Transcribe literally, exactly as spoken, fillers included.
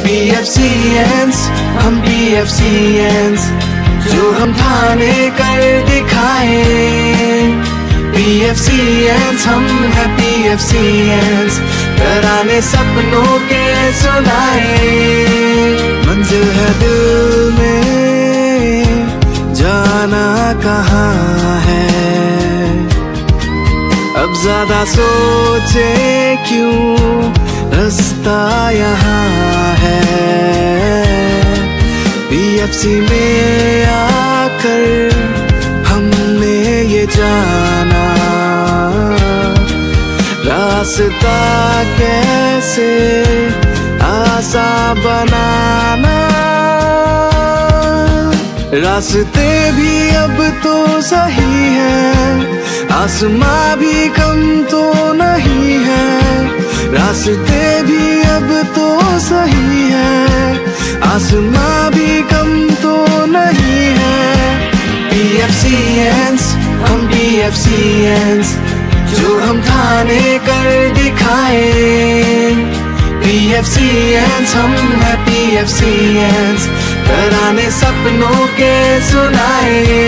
P F C एंस, हम P F C एंस, जो हम ठाने कर दिखाए। पी एफ सी एंस, हम है पी एफ सी एंस, तराने सपनों के सुनाए। मंजिल है दिल में, जाना कहाँ है, अब ज्यादा सोचे क्यों, रास्ता यहाँ है। पी एफ सी में आकर हमने ये जाना, रास्ता कैसे आसान बनाना। रास्ते भी अब तो सही है, आसमां भी कम तो नहीं है। रास्ते भी अब तो सही है, आसमां भी कम तो नहीं है। पी एफ सी एंस, हम पी एफ सी एंस, जो हम ठाने कर दिखाए। पी एफ सी एंस, हम है पी एफ सी एंस, तराने सपनों के सुनाए।